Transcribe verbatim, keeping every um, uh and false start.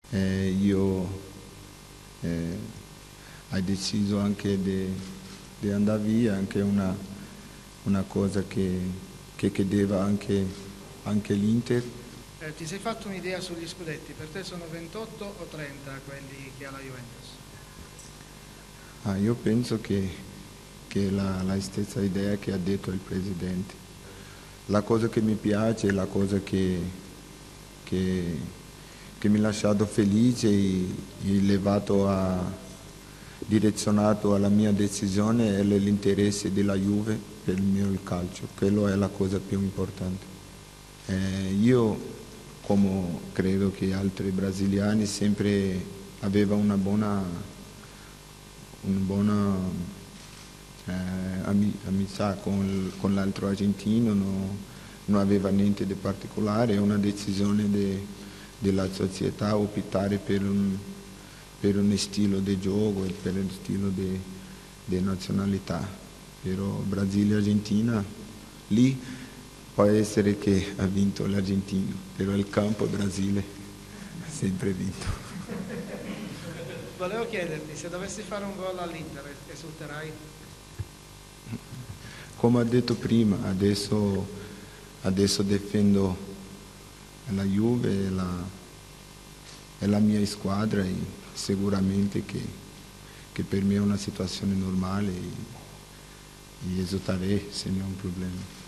eh, io eh, hai deciso anche di andare via, anche una, una cosa che, che chiedeva anche, anche l'Inter. Eh, ti sei fatto un'idea sugli scudetti? Per te sono ventotto o trenta quelli che ha la Juventus? Ah, io penso che, che la, la stessa idea che ha detto il Presidente. La cosa che mi piace, la cosa che, che, che mi ha lasciato felice e elevato a, direzionato alla mia decisione è l'interesse della Juve per il mio calcio. Quello è la cosa più importante. Eh, io, come credo che altri brasiliani, sempre aveva una buona, una buona eh, amicizia con, con l'altro argentino, no, non aveva niente di particolare, è una decisione de, della società optare per un, per un stile di gioco e per un stile di nazionalità. Però Brasile e Argentina, lì può essere che ha vinto l'argentino, però il campo Brasile ha sempre vinto. Volevo chiederti, se dovessi fare un gol all'Inter, esulterai? Come ho detto prima, adesso, adesso difendo la Juve e la, e la mia squadra e sicuramente che, che per me è una situazione normale e, e esulterei se non è un problema.